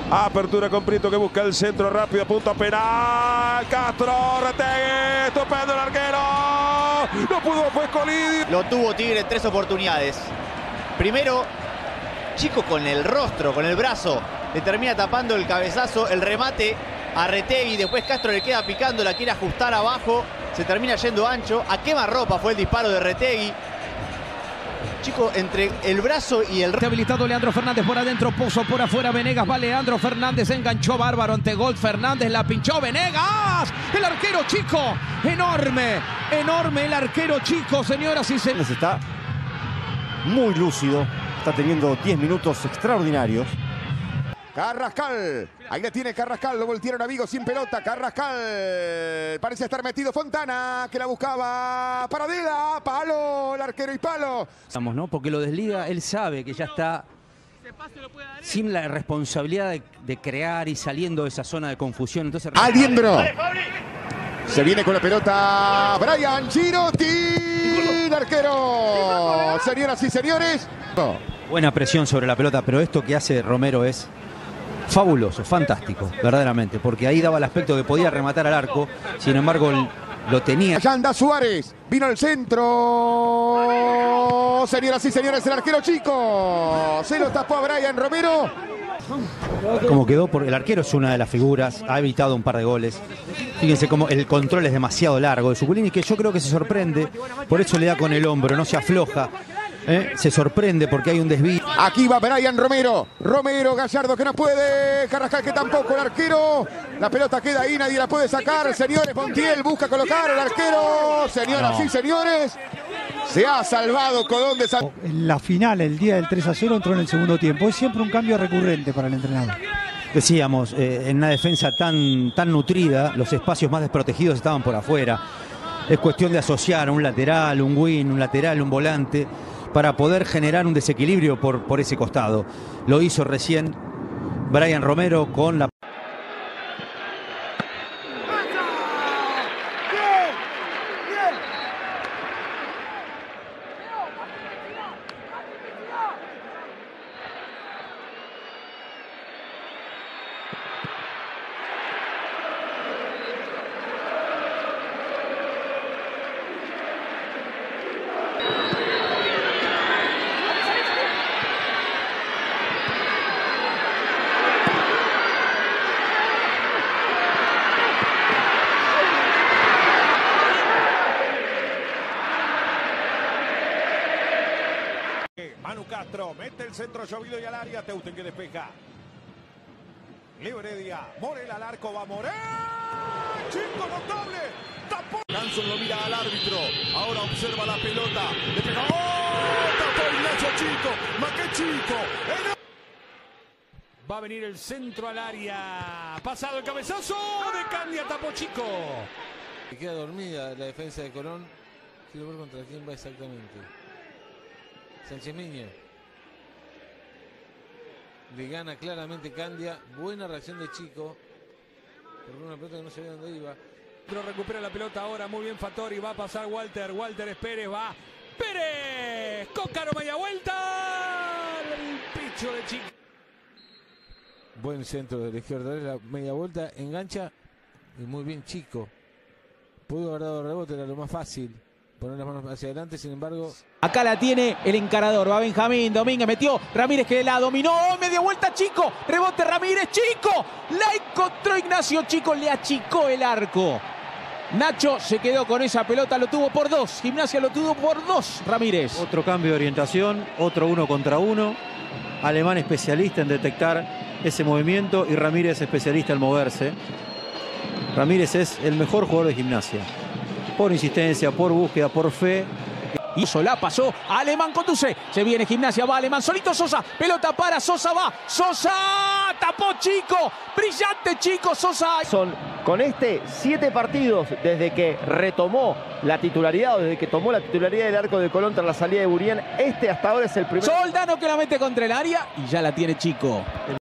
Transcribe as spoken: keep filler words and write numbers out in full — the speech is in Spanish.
Apertura con Prieto que busca el centro rápido, punto penal. Castro, Retegui, estupendo el arquero. No pudo, fue Colidi. Lo tuvo Tigre en tres oportunidades. Primero, Chico con el rostro, con el brazo, le termina tapando el cabezazo, el remate a Retegui. Después Castro le queda picando, la quiere ajustar abajo. Se termina yendo ancho. A quemarropa fue el disparo de Retegui. Chico, entre el brazo y el... Habilitado Leandro Fernández por adentro, Pozo por afuera, Venegas, va Leandro Fernández, enganchó bárbaro ante gol, Fernández la pinchó, Venegas, el arquero Chico, enorme, enorme el arquero Chico, señoras y señores. Está muy lúcido, está teniendo diez minutos extraordinarios. Carrascal, ahí le tiene Carrascal, lo voltearon a Vigo sin pelota, Carrascal, parece estar metido Fontana, que la buscaba, Paradela, palo, el arquero y palo. Vamos, ¿no? Porque lo desliga, él sabe que ya está sin la responsabilidad de, de crear y saliendo de esa zona de confusión. Entonces, Aliendro, se viene con la pelota, Brian Girotti, el arquero, señoras y señores. Buena presión sobre la pelota, pero esto que hace Romero es fabuloso, fantástico, verdaderamente, porque ahí daba el aspecto que podía rematar al arco, sin embargo lo tenía. Allá anda Suárez, vino el centro, señoras y señores, el arquero Chico, se lo tapó a Brian Romero. Como quedó, porque el arquero es una de las figuras, ha evitado un par de goles. Fíjense cómo el control es demasiado largo de Zuculini, que yo creo que se sorprende, por eso le da con el hombro, no se afloja. ¿Eh? Se sorprende porque hay un desvío. Aquí va Brian Romero. Romero, Gallardo que no puede. Carrascal que tampoco. El arquero. La pelota queda ahí, nadie la puede sacar. Señores, Montiel busca colocar al arquero. Señoras no. y señores, se ha salvado Codón de San... En la final, el día del tres a cero, entró en el segundo tiempo. Es siempre un cambio recurrente para el entrenador. Decíamos, eh, en una defensa tan, tan nutrida, los espacios más desprotegidos estaban por afuera. Es cuestión de asociar un lateral, un win, un lateral, un volante, para poder generar un desequilibrio por, por ese costado. Lo hizo recién Brian Romero con la... Manu Castro, mete el centro llovido y al área, Teuten que despeja. Leo Heredia, Morel al arco, va Morel. Chico notable, tapó. Hanson lo mira al árbitro, ahora observa la pelota. Le pegó, ¡oh! Tapó Ignacio Chico, Maqué Chico. El... Va a venir el centro al área, pasado el cabezazo de Candia, tapó Chico. Queda dormida la defensa de Colón. Quiero ver contra quién va exactamente. Sánchez Miño. Le gana claramente Candia. Buena reacción de Chico. Por una pelota que no sabía dónde iba. Pero recupera la pelota ahora. Muy bien Fattori. Va a pasar Walter. Walter es Pérez. Va Pérez. Cócaro media vuelta. El picho de Chico. Buen centro de la izquierda. La media vuelta. Engancha. Y muy bien Chico. Pudo haber dado rebote. Era lo más fácil. Poner las manos hacia adelante, sin embargo... Acá la tiene el encarador, va Benjamín, Domínguez metió, Ramírez que la dominó, ¡oh, media vuelta Chico! Rebote Ramírez, Chico, la encontró Ignacio Chico, le achicó el arco. Nacho se quedó con esa pelota, lo tuvo por dos, Gimnasia lo tuvo por dos, Ramírez. Otro cambio de orientación, otro uno contra uno. Alemán especialista en detectar ese movimiento y Ramírez especialista en moverse. Ramírez es el mejor jugador de Gimnasia. Por insistencia, por búsqueda, por fe. Y Solá pasó, Alemán conduce, se viene Gimnasia, va Alemán, solito Sosa, pelota para Sosa, va, Sosa, tapó Chico, brillante Chico, Sosa. Son con este siete partidos desde que retomó la titularidad o desde que tomó la titularidad del arco de Colón tras la salida de Burián. Este hasta ahora es el primer... Soldano que la mete contra el área y ya la tiene Chico.